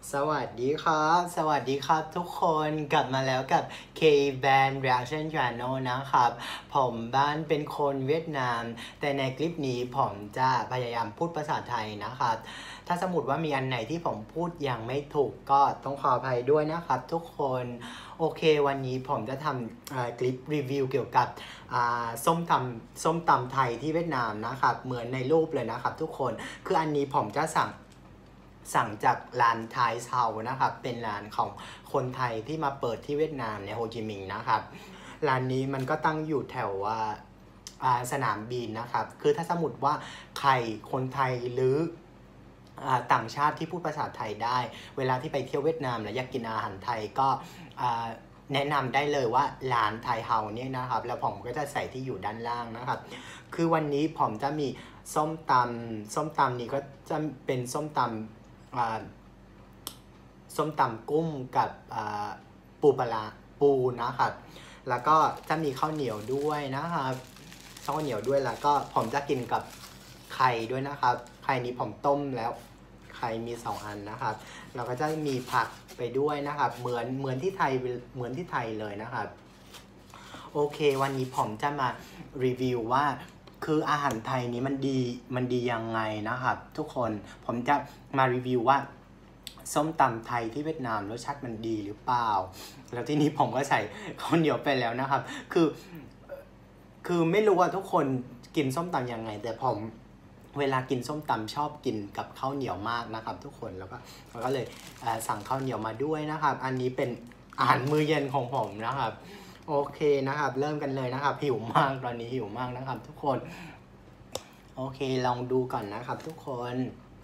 สวัสดีครับสวัสดีครับทุกคนกลับมาแล้วกับ K-Band Reaction Channel นะครับผมบ้านเป็นคนเวียดนามแต่ในคลิปนี้ผมจะพยายามพูดภาษาไทยนะครับถ้าสมมติว่ามีอันไหนที่ผมพูดยังไม่ถูกก็ต้องขออภัยด้วยนะครับทุกคนโอเควันนี้ผมจะทำคลิปรีวิวเกี่ยวกับส้มตำไทยที่เวียดนามนะครับเหมือนในรูปเลยนะครับทุกคนคืออันนี้ผมจะสั่งจากร้านไทยเซานะครับเป็นร้านของคนไทยที่มาเปิดที่เวียดนามในโฮจิมินห์นะครับร้านนี้มันก็ตั้งอยู่แถวสนามบินนะครับคือถ้าสมมติว่าใครคนไทยหรือต่างชาติที่พูดภาษาไทยได้เวลาที่ไปเที่ยวเวียดนามแล้วอยากกินอาหารไทยก็แนะนำได้เลยว่าร้านไทยเฮาเนี่ยนะครับแล้วผมก็จะใส่ที่อยู่ด้านล่างนะครับคือวันนี้ผมจะมีส้มตำนี้ก็จะเป็นส้มตำกุ้งกับปูปลาปูนะครับแล้วก็จะมีข้าวเหนียวด้วยนะครับข้าวเหนียวด้วยแล้วก็ผมจะกินกับไข่ด้วยนะครับไข่นี้ผมต้มแล้วไข่มี2อันนะครับเราก็จะมีผักไปด้วยนะครับเหมือนที่ไทยเลยนะครับโอเควันนี้ผมจะมารีวิวว่าคืออาหารไทยนี้มันดียังไงนะครับทุกคนผมจะมารีวิวว่าส้มตำไทยที่เวียดนามรสชาติมันดีหรือเปล่าแล้วที่นี้ผมก็ใส่ข้าวเหนียวไปแล้วนะครับคือไม่รู้ว่าทุกคนกินส้มตำยังไงแต่ผมเวลากินส้มตำชอบกินกับข้าวเหนียวมากนะครับทุกคนแล้วก็เลยสั่งข้าวเหนียวมาด้วยนะครับอันนี้เป็นอาหารมื้อเย็นของผมนะครับโอเคนะครับเริ่มกันเลยนะครับหิวมากตอนนี้หิวมากนะครับทุกคนโอเคลองดูก่อนนะครับทุกคน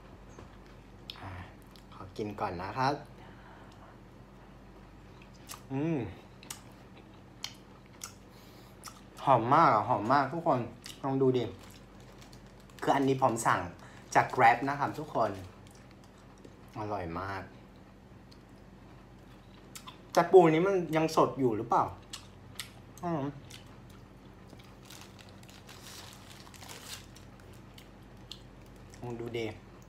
ขอกินก่อนนะครับหอมมากทุกคนลองดูดิคืออันนี้ผมสั่งจาก Grab นะครับทุกคนอร่อยมากแต่ปูนี้มันยังสดอยู่หรือเปล่าลองดูดิ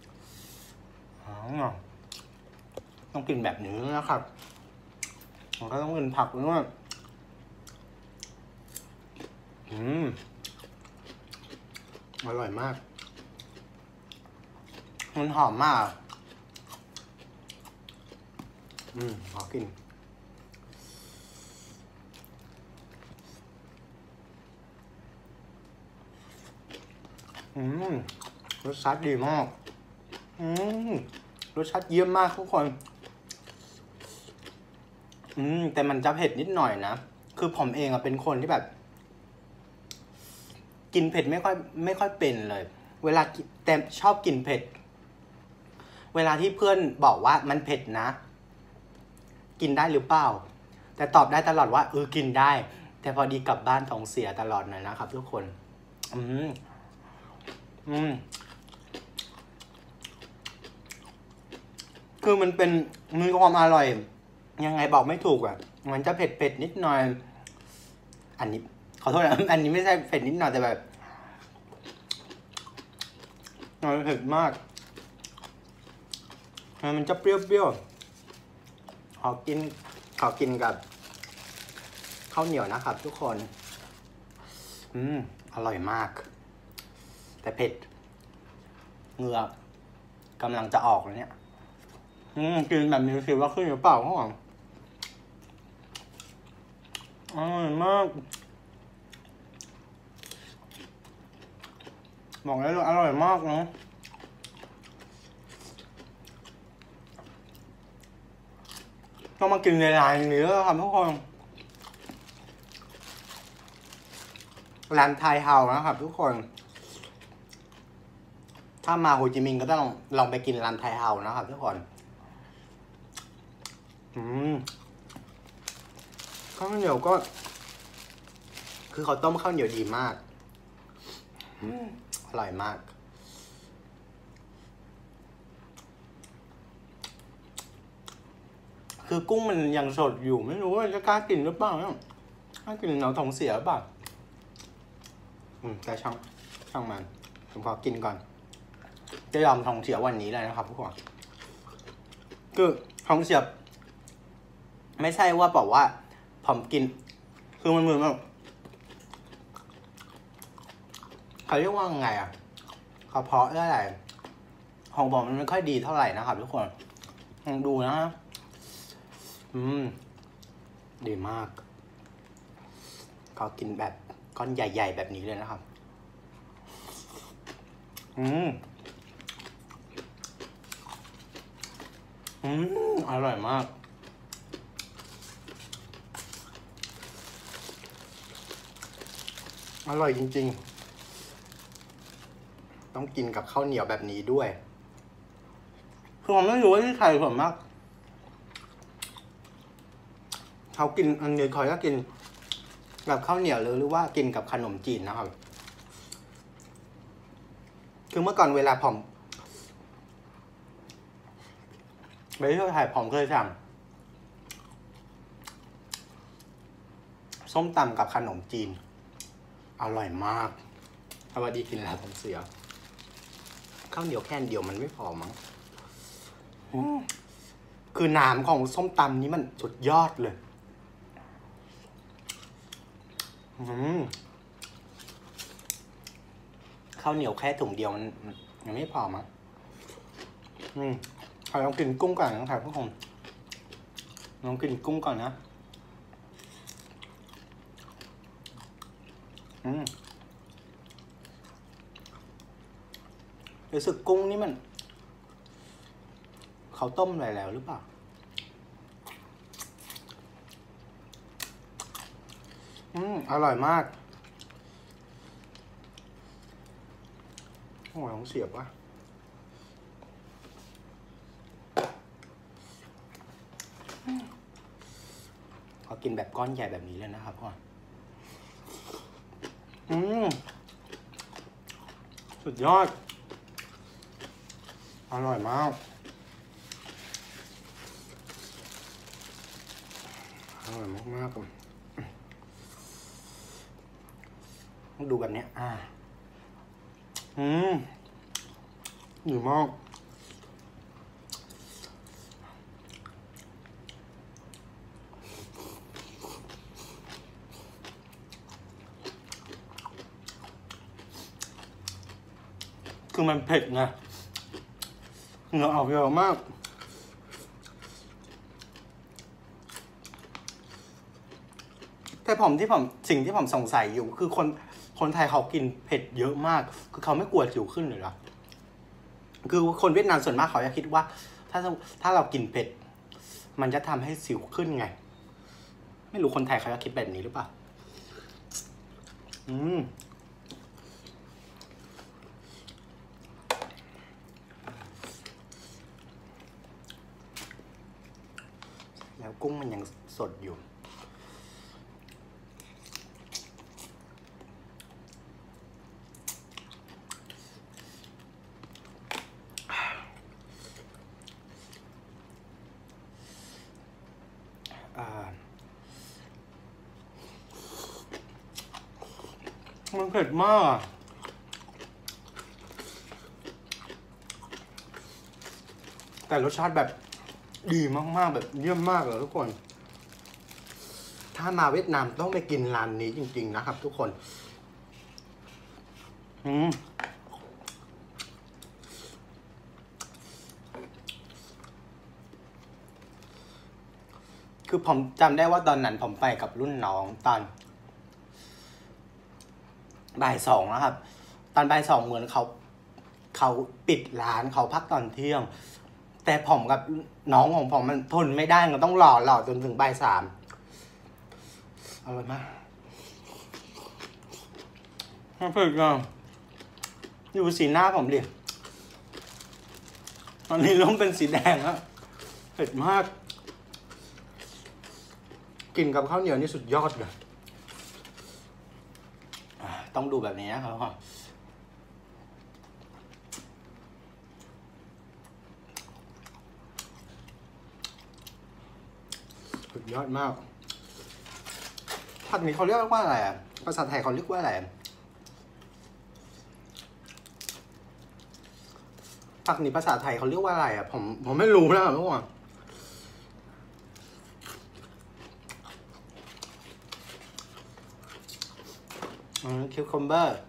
ต้องกินแบบนี้นะครับมันก็ต้องกินผักด้วยอร่อยมากมันหอมมากขอกินรสชาติดีมากรสชาติเยี่ยมมากทุกคนแต่มันจะเผ็ดนิดหน่อยนะคือผมเองเป็นคนที่แบบกินเผ็ดไม่ค่อยเป็นเลยเวลาแต่ชอบกินเผ็ดเวลาที่เพื่อนบอกว่ามันเผ็ดนะกินได้หรือเปล่าแต่ตอบได้ตลอดว่ากินได้แต่พอดีกลับบ้านท้องเสียตลอดหน่อยนะครับทุกคนคือมันมีความอร่อยยังไงบอกไม่ถูกมันจะเผ็ดนิดหน่อยอันนี้ขอโทษนะอันนี้ไม่ใช่เผ็ดนิดหน่อยแต่แบบมันเผ็ดมากมันจะเปรี้ยวขอกินกับข้าวเหนียวนะครับทุกคนอร่อยมากแต่เผ็ดเหงื่อกำลังจะออกแล้วเนี่ยกินแบบนี้คิดว่าขึ้นหรือเปล่าข้างหลังอร่อยมากบอกได้เลยอร่อยมากเนาะต้องมากินในร้านนี้แล้วครับทุกคนร้านไทยเฮานะครับทุกคนถ้ามาโฮจิมินห์ก็ต้องลองไปกินร้านไทยเฮานะครับทุกคนข้าวเหนียวก็คือเขาต้มข้าวเหนียวดีมากอร่อยมากคือกุ้งมันยังสดอยู่ไม่รู้ว่าจะกล้ากินหรือเปล่าเนี่ยกล้ากินเราท้องเสียหรือเปล่าแต่ช่างมันผมขอกินก่อนจะยอมท้องเสียวันนี้เลยนะครับทุกคนคือของเสียบไม่ใช่ว่าบอกว่าผมกินคือมันเหมือนแบบเขาเรียกว่าไงอ่ะกระเพาะได้ไรของผมมันไม่ค่อยดีเท่าไหร่นะครับทุกคนลองดูนะดีมากก็กินแบบก้อนใหญ่ๆแบบนี้เลยนะครับอร่อยมากอร่อยจริงๆต้องกินกับข้าวเหนียวแบบนี้ด้วยคือผมไม่รู้ว่าที่ไทยผมมากเขากินอันนี้คอยก็กินกับข้าวเหนียวหรือว่ากินกับขนมจีนนะครับคือเมื่อก่อนเวลาผมไปเที่ยวไทยผมเคยสั่งส้มตำกับขนมจีนอร่อยมากสวัสดีกินแล้วผมเสียข้าวเหนียวแค่เดียวมันไม่พอมั้งคือน้ำของส้มตำนี้มันสุดยอดเลยข้าวเหนียวแค่ถุงเดียวมันยังไม่พอมั้งขอลองกินกุ้งก่อนนะครับทุกคนลองกินกุ้งก่อนนะรู้สึกกุ้งนี่มันเขาต้มอะไรแล้วหรือเปล่าอร่อยมากโอ้ยของเสียบว่ะขอกินแบบก้อนใหญ่แบบนี้เลยนะครับพ่อสุดยอดอร่อยมากอร่อยมากๆเลยต้องดูแบบนี้ดีมากคือมันเผ็ดไงเหงื่อออกเยอะมากแต่สิ่งที่ผมสงสัยอยู่คือคนไทยเขากินเผ็ดเยอะมากคือเขาไม่กลัวสิวขึ้นเลยหรอคือคนเวียดนามส่วนมากเขาจะคิดว่าถ้าเรากินเผ็ดมันจะทำให้สิวขึ้นไงไม่รู้คนไทยเขาจะคิดแบบนี้หรือเปล่าแล้วกุ้งมันยังสดอยู่มันเผ็ดมากแต่รสชาติแบบดีมากๆแบบเยี่ยมมากเลยทุกคนถ้ามาเวียดนามต้องไปกินร้านนี้จริงๆนะครับทุกคนคือผมจำได้ว่าตอนนั้นผมไปกับรุ่นน้องตอนบ่ายสองนะครับตอนบ่ายสองเหมือนเขาปิดร้านเขาพักตอนเที่ยงแต่ผมกับน้องของผมมันทนไม่ได้มันต้องรอจนถึงบ่ายสามอร่อยมากเผ็ดอ่ะอยู่สีหน้าผมดิตอนนี้เริ่มเป็นสีแดงแล้วเผ็ดมากกินกับข้าวเหนียวนี่สุดยอดเลยต้องดูแบบนี้นะครับสุดยอดมากผักนี้เขาเรียกว่าอะไรอ่ะภาษาไทยเขาเรียกว่าอะไรผักนี้ภาษาไทยเขาเรียกว่าอะไรอ่ะผมไม่รู้นะทุกคนคิวคัมเบอร์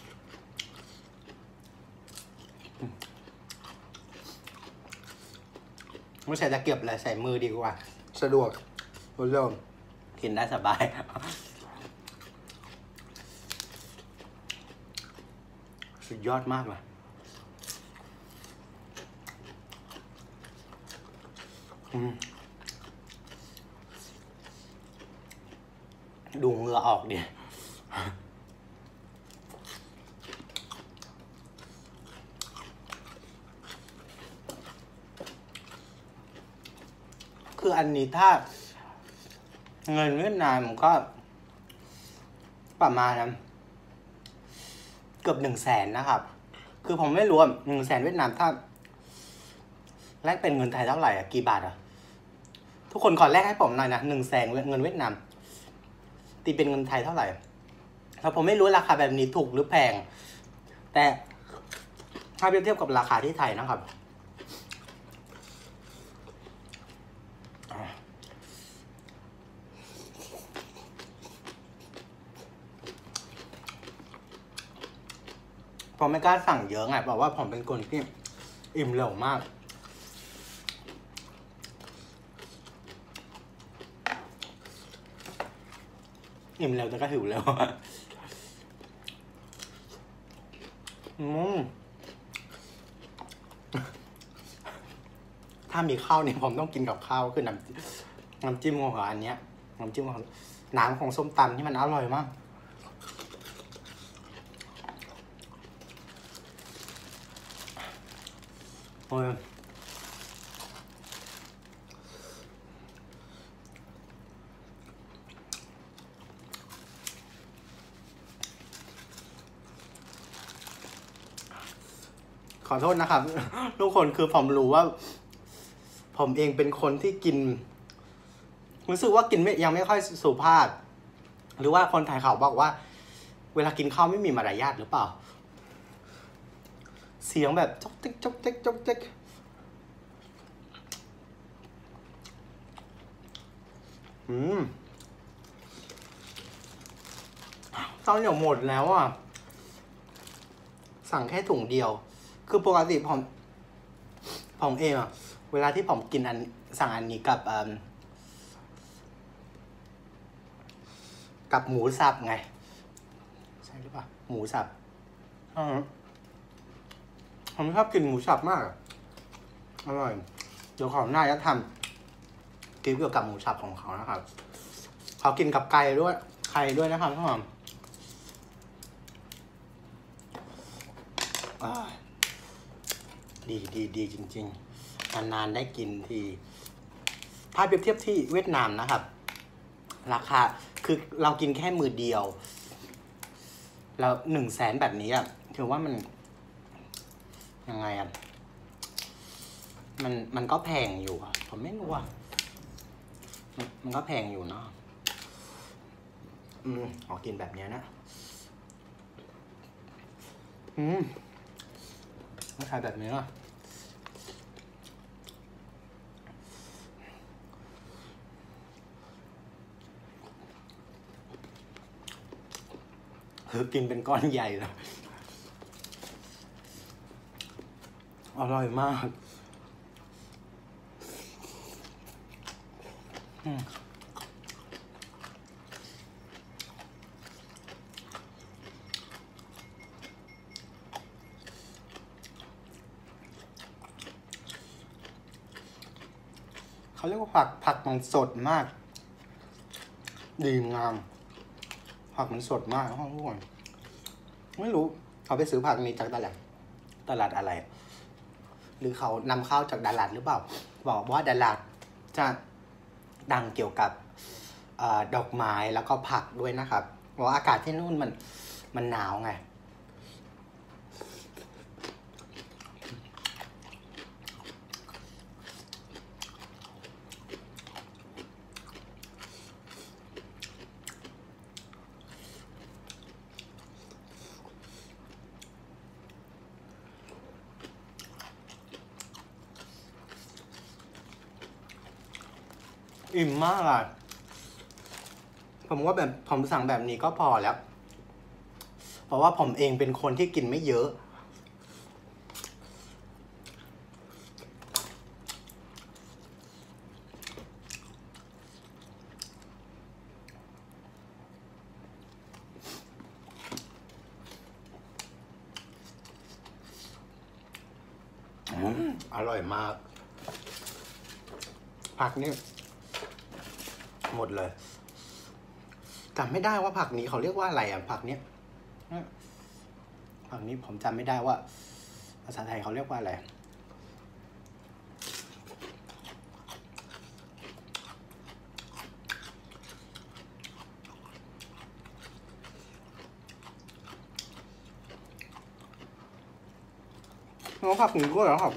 ไม่ใส่ตะเกียบเลยใส่มือดีกว่าสะดวกคุณผู้ชมกินได้สบายสุดยอดมากเลยดูเหงื่อออกดิคืออันนี้ถ้าเงินเวียดนามก็ประมาณนั้นเกือบ100,000นะครับคือผมไม่รู้ว่า100,000เวียดนามถ้าแลกเป็นเงินไทยเท่าไหร่อะกี่บาทอะทุกคนขอแลกให้ผมหน่อยนะ100,000เงินเวียดนามตีเป็นเงินไทยเท่าไหร่แล้วผมไม่รู้ราคาแบบนี้ถูกหรือแพงแต่ถ้าเปรียบเทียบกับราคาที่ไทยนะครับผมไม่กล้าสั่งเยอะไงเพราะว่าผมเป็นคนที่อิ่มเร็วมากอิ่มเร็วแต่ก็หิวเร็วถ้ามีข้าวเนี่ยผมต้องกินกับข้าวคือน้ำจิ้มของอันเนี้ยน้ำจิ้มของน้ำของส้มตำที่มันอร่อยมากโอ้ยขอโทษนะครับทุกคนคือผมรู้ว่าผมเองเป็นคนที่กินรู้สึกว่ากินยังไม่ค่อยสุภาพหรือว่าคนไทยเขาบอกว่าเวลากินข้าวไม่มีมารยาทหรือเปล่าเสียงแบบจ๊อกเจ๊กจ๊อกเจ๊กจ๊อกเจ๊กตอนเดี๋ยวหมดแล้วอ่ะสั่งแค่ถุงเดียวคือปกติผมเองอ่ะเวลาที่ผมกินสั่งอันนี้กับหมูสับไงใช่หรือเปล่าหมูสับผมชอบกินหมูสับมากอร่อยเดี๋ยวของหน้าจะทำคลิปเกี่ยวกับหมูสับของเขานะครับเขากินกับไก่ด้วยนะครับทุกคนดีจริงๆนานๆได้กินทีถ้าเปรียบเทียบที่เวียดนามนะครับราคาคือเรากินแค่มือเดียวแล้ว100,000แบบนี้อ่ะถือว่ามันยังไงอ่ะมันก็แพงอยู่อ่ะผมไม่รู้อ่ะมันก็แพงอยู่เนาะขอกินแบบนี้นะไม่ใช่แบบนี้อ่ะคือกินเป็นก้อนใหญ่เลยอร่อยมากเขาเรียกว่าผักมันสดมากดีงามผักมันสดมากทุกคนไม่รู้เขาไปซื้อผักนี้จากตลาดอะไรหรือเขานำเข้าจากตลาดหรือเปล่าบอกว่าตลาดจะดังเกี่ยวกับดอกไม้แล้วก็ผักด้วยนะครับเพราะอากาศที่นู่นมันหนาวไงอิ่มมากอ่ะผมว่าแบบผมสั่งแบบนี้ก็พอแล้วเพราะว่าผมเองเป็นคนที่กินไม่เยอะอร่อยมากผักนี่หมดเลยจำไม่ได้ว่าผักนี้เขาเรียกว่าอะไรอ่ะผักเนี้ยผักนี้ผมจำไม่ได้ว่าภาษาไทยเขาเรียกว่าอะไรผักนี้ก็เหรอครับ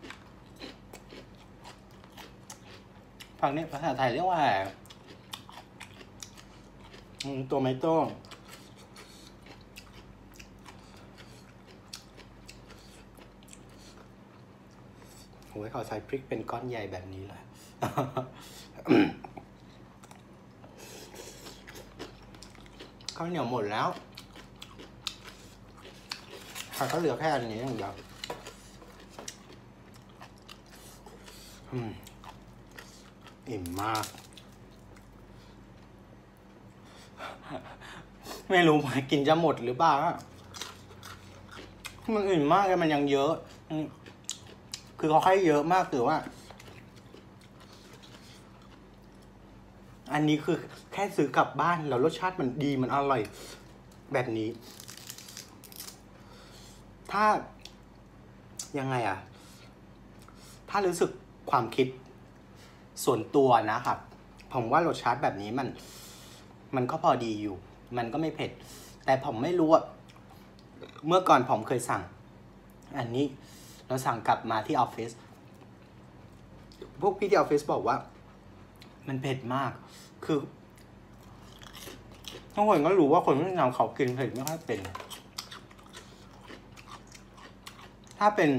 ผักนี้ภาษาไทยเรียกว่าอะไรตัวไม้ต้มโอ้ยเขาใส่พริกเป็นก้อนใหญ่แบบนี้เลย ข้าวเหนียวหมดแล้วผักก็เหลือแค่อันนี้อย่างเดียวอิ่มมากไม่รู้ว่ากินจะหมดหรือเปล่ามันอิ่มมากเลยมันยังเยอะคือเขาให้เยอะมากแต่ว่าอันนี้คือแค่ซื้อกลับบ้านแล้วรสชาติมันดีมันอร่อยแบบนี้ถ้ายังไงอะถ้ารู้สึกความคิดส่วนตัวนะครับผมว่ารสชาติแบบนี้มันก็พอดีอยู่มันก็ไม่เผ็ดแต่ผมไม่รู้ว่าเมื่อก่อนผมเคยสั่งอันนี้เราสั่งกลับมาที่ออฟฟิศพวกพี่ที่ออฟฟิศบอกว่ามันเผ็ดมากคือทุกคนก็รู้ว่าคนเวียดนามเขากินเผ็ดไม่ค่อยเป็นถ้าเป็น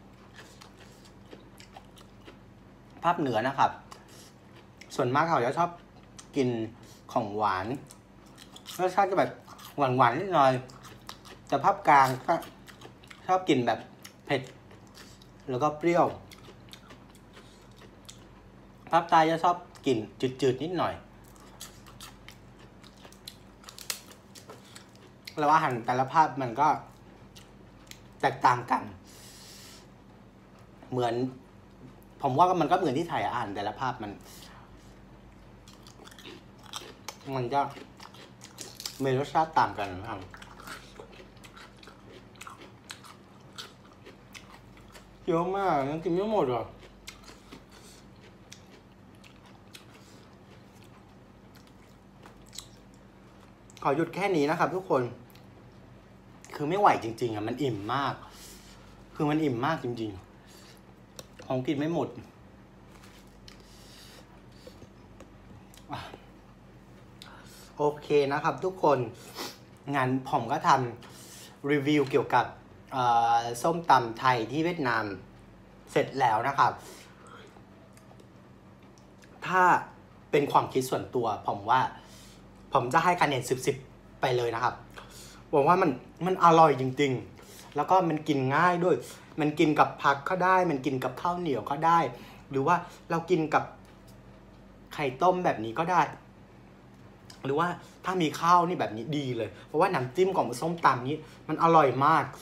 ภาคเหนือนะครับส่วนมากเขาจะชอบกินของหวานรสชาติจะแบบหวานนิดหน่อยแต่ภาคกลางก็ชอบกินแบบเผ็ดแล้วก็เปรี้ยวภาคใต้จะชอบกินจืดๆนิดหน่อยแล้วอาหารแต่ละภาคมันก็แตกต่างกันเหมือนผมว่ามันก็เหมือนที่ไทยอาหารแต่ละภาคมันจะมีรสชาติต่างกันนะครับเยอะมากยังกินไม่หมดหรอขอหยุดแค่นี้นะครับทุกคนคือไม่ไหวจริงๆอ่ะมันอิ่มมากคือมันอิ่มมากจริงๆของกินไม่หมดโอเคนะครับทุกคนงั้นผมก็ทำรีวิวเกี่ยวกับส้มตำไทยที่เวียดนามเสร็จแล้วนะครับถ้าเป็นความคิดส่วนตัวผมว่าผมจะให้คะแนน10ไปเลยนะครับบอกว่ามันอร่อยจริงๆแล้วก็มันกินง่ายด้วยมันกินกับผักก็ได้มันกินกับข้าวเหนียวก็ได้หรือว่าเรากินกับไข่ต้มแบบนี้ก็ได้หรือว่าถ้ามีข้าวนี่แบบนี้ดีเลยเพราะว่าน้ำจิ้มของส้มตำนี้มันอร่อยมาก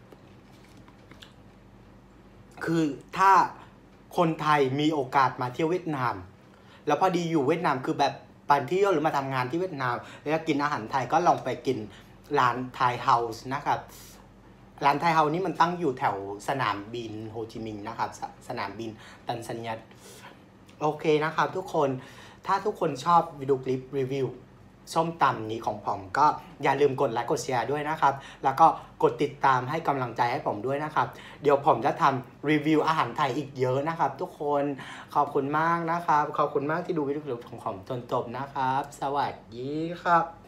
คือถ้าคนไทยมีโอกาสมาเที่ยวเวียดนามแล้วพอดีอยู่เวียดนามคือแบบไปเที่ยวหรือมาทำงานที่เวียดนามแล้วกินอาหารไทยก็ลองไปกินร้านไทยเฮาส์นะครับร้านไทยเฮาส์นี่มันตั้งอยู่แถวสนามบินโฮจิมินห์นะครับสนามบินตันซานียโอเคนะครับทุกคนถ้าทุกคนชอบวิดีโอคลิปรีวิวส้มตำนี้ของผมก็อย่าลืมกดไลค์กดแชร์ด้วยนะครับแล้วก็กดติดตามให้กำลังใจให้ผมด้วยนะครับเดี๋ยวผมจะทำรีวิวอาหารไทยอีกเยอะนะครับทุกคนขอบคุณมากนะครับขอบคุณมากที่ดูวิดีโอของผมจนจบนะครับสวัสดีครับ